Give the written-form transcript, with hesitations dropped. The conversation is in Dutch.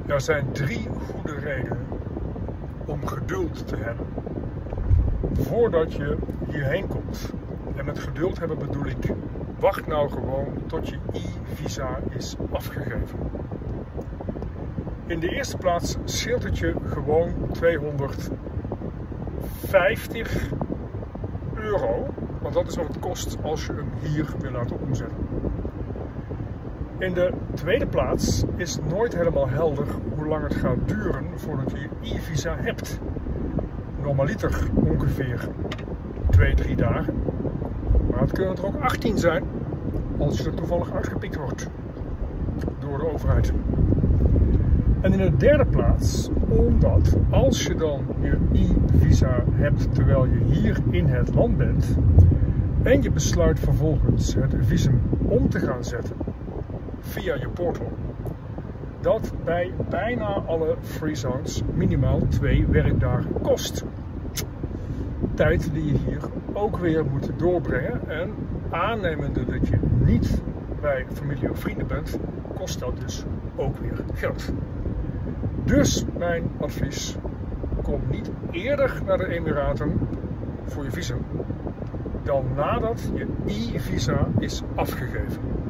Er zijn 3 goede redenen om geduld te hebben voordat je hierheen komt. En met geduld hebben bedoel ik, wacht nou gewoon tot je e-visa is afgegeven. In de eerste plaats scheelt het je gewoon €250, want dat is wat het kost als je hem hier wil laten omzetten. In de tweede plaats is het nooit helemaal helder hoe lang het gaat duren voordat je je e-visa hebt. Normaliter ongeveer 2-3 dagen, maar het kunnen er ook 18 zijn als je er toevallig uitgepikt wordt door de overheid. En in de derde plaats, omdat als je dan je e-visa hebt terwijl je hier in het land bent en je besluit vervolgens het visum om te gaan zetten via je portal, dat bij bijna alle free zones minimaal 2 werkdagen kost. Tijd die je hier ook weer moet doorbrengen en aannemende dat je niet bij familie of vrienden bent, kost dat dus ook weer geld. Dus mijn advies, kom niet eerder naar de Emiraten voor je visum dan nadat je e-visa is afgegeven.